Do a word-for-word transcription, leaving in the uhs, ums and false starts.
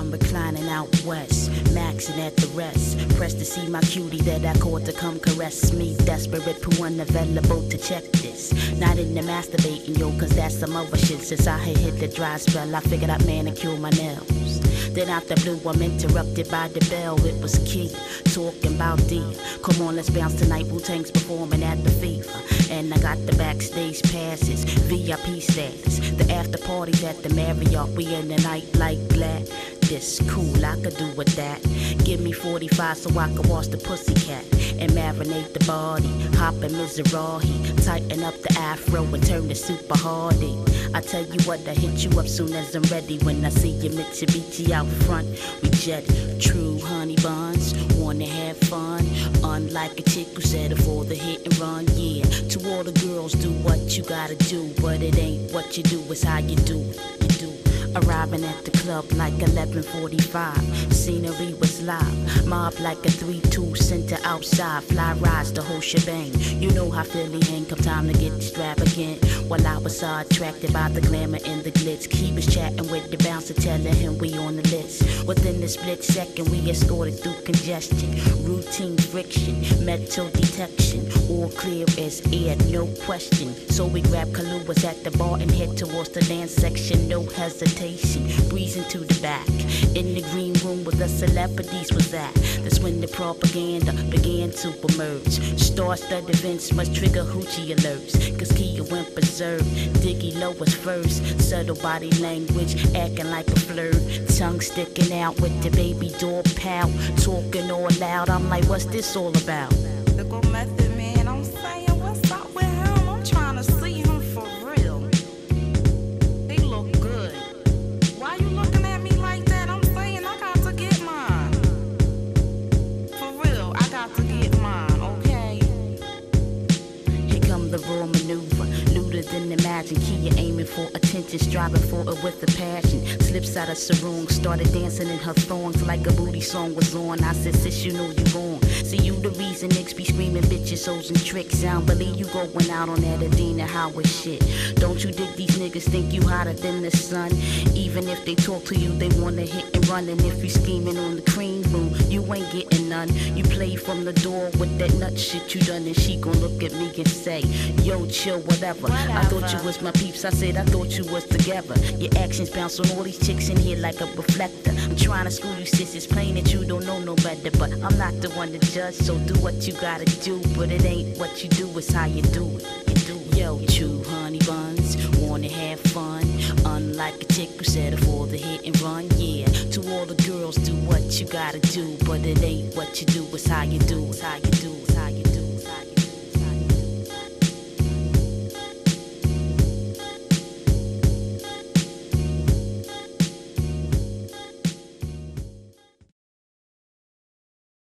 I'm reclining out west, maxing at the rest. Pressed to see my cutie that I caught to come caress me. Desperate, poo unavailable to check this. Not into masturbating, yo, cause that's some other shit. Since I had hit the dry spell, I figured I'd manicure my nails. Then out the blue, I'm interrupted by the bell. It was Key, talking about D. Come on, let's bounce tonight. Wu-Tang's performing at the FIFA. And I got the backstage passes, V I P status. The after party's at the Marriott. We in the night like glad. This cool, I could do with that. Give me forty-five so I can wash the pussycat and marinate the body. Hop in Mizrahi, tighten up the afro and turn the super hardy. I tell you what, I hit you up soon as I'm ready. When I see your Mitsubishi out front, we jet true honey buns. Wanna have fun, unlike a chick who settled for the hit and run. Yeah, to all the girls, do what you gotta do, but it ain't what you do, it's how you do it. You do. Arriving at the club like eleven forty-five. Scenery was live. Mob like a three two center outside. Fly rides the whole shebang. You know how Philly hang. Come time to get extravagant. While I was so attracted by the glamour and the glitz. He was chatting with the bouncer, telling him we on the list. Within the split second, we escorted through congestion. Routine friction, metal detection. All clear as air, no question. So we grabbed Kaluas at the bar and head towards the dance section. No hesitation. Breezing to the back. In the green room where the celebrities was at. That's when the propaganda began to emerge. Star-studded events must trigger hoochie alerts. Cause Kia went berserk. Diggy Low was first. Subtle body language, acting like a flirt. Tongue sticking out with the baby doll pal. Talking all loud, I'm like, what's this all about? The go method, man, I'm saying, what's up with him? I'm trying to see him for real. They look good. Why you looking at me like that? I'm saying I got to get mine. For real, I got to get mine, okay? Here come the raw maneuver, looter than imagine. Kia aiming for attention, striving for it with a passion. Slips out of sarong, started dancing in her thongs like a booty song was on. I said, sis, you know you wrong. See, you the reason niggas be screaming bitches, hoes, and tricks. I don't believe you going out on that Adina Howard shit. Don't you dig these niggas think you hotter than the sun? Even if they talk to you, they wanna hit and run. And if you scheming on the cream room, you ain't getting none. You play from the door with that nut shit you done, and she gon' look at me and say, yo, chill, whatever. Whatever. I thought you was my peeps, I said I thought you was together. Your actions bounce on all these chicks in here like a reflector. I'm trying to school you sis, it's plain that you don't know no better. But I'm not the one to judge, so do what you gotta do. But it ain't what you do, it's how you do it. You do. Yo, true honey buns, wanna have fun. Unlike a chick who settled for the hit and run. Yeah, to all the girls, do what you gotta do. But it ain't what you do, it's how you do, it's how you do, it's how you do.